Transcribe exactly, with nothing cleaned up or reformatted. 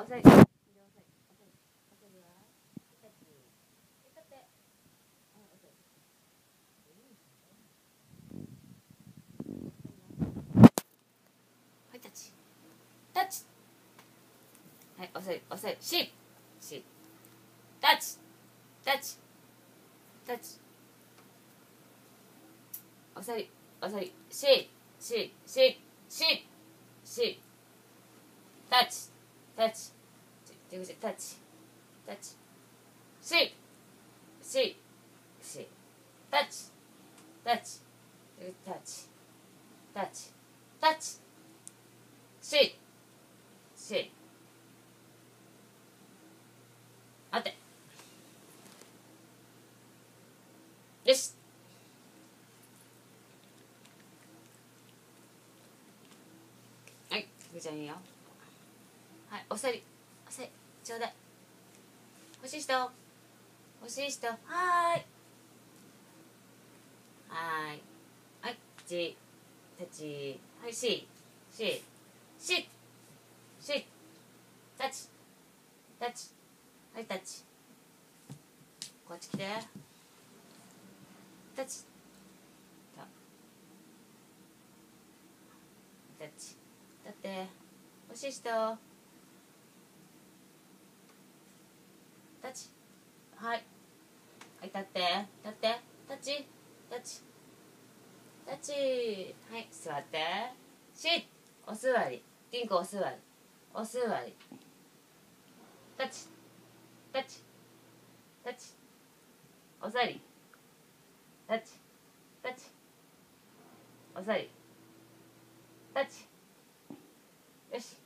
さり、両サイ、おさり、おさりは、タッチ、立って、あ、おさり。はい、タッチ、タッチ。はい、おさり、おさり、し、し、タッチ、タッチ、タッチ。おさり、おさり、し、し、し、し、し、タッチ、タッチ、タッチ、タッチ、タッチ、し、し、し、タッチ、タッチ、タッチ、タッチ、タッチ、し、し、あて、よし。はい、ふーちゃんいいよ。はい、おさり、おさり、ちょうだい。欲しい人、欲しい人、はーい。はーい。はい、ち、たち、はい、し、し、し、し、タチ、タチ、はい、タチ。こっち来て。タチ。タッチ。立って。欲しい人。タチ。はい。はい、立って。立って。タッチ。タッチ。タッチ。はい、座って。シッ。お座り。リンクお座り。お座り。タッチ。タッチ。タッチ。お座り。タッチ。タッチ。お座り。タッチ。よし。